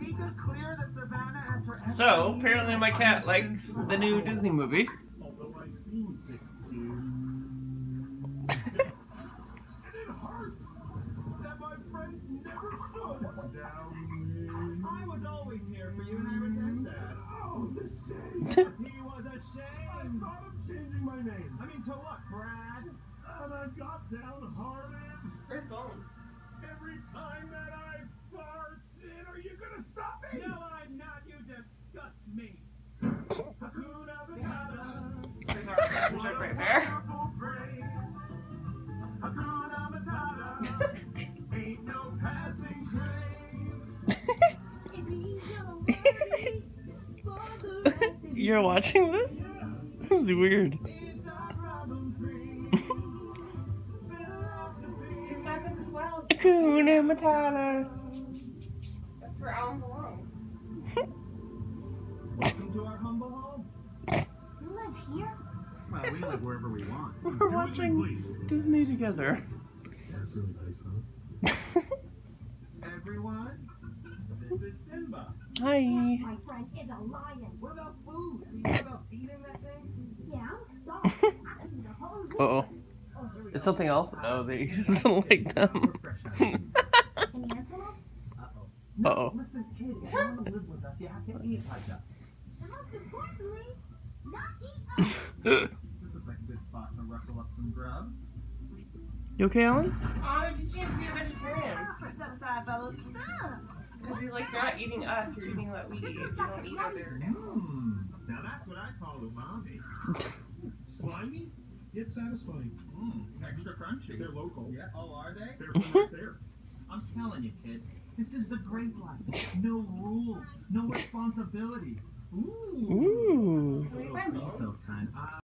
We could clear the savannah after. So apparently my cat likes the new Disney movie. Although I seem thick-skinned. And it hurt that my friends never stood down me. I was always here for you, and I resent that. Oh, the shame. He was a I shame. thought of changing my name. I mean, to what, Brad? And I got downhearted. Where's Bone? Every time that I farted, are you gonna stop me? No, I'm not. You disgust me. Hakuna Matata. There's our joke right there. Wonderful phrase. Hakuna Matata. Ain't no passing craze. You're watching this? This is weird. It's our problem-free philosophy. He's back in the wild. Hakuna Matata. That's where Alan belongs. Welcome to our humble home. You live here? Well, we live wherever we want. We're watching Disney together. That's really nice, huh? Everyone, this is Simba. Hi. My friend is a lion. What about food? Are you sure about feeding that thing? Yeah, I'm stuffed. I can eat the whole zoo. Uh-oh. Oh, here we Is go. something else? Oh, they doesn't like them. We're fresh out of here. Can you answer them? Uh-oh. No, Uh-oh. listen, kid, if you want to live with us, you have to eat like us. And most importantly, not eat us. This looks like a good spot to rustle up some grub. You okay, Alan? Oh, did you have to be a vegetarian? Step aside, fellas. Because he's like, you're not eating us, you're eating what we eat. You don't eat other. Now that's what I call umami. Slimy, yet satisfying. Extra crunchy. They're local. Yeah, oh, are they? They're from right there. I'm telling you, kid, this is the great life. No rules, no responsibilities. Ooh. Ooh.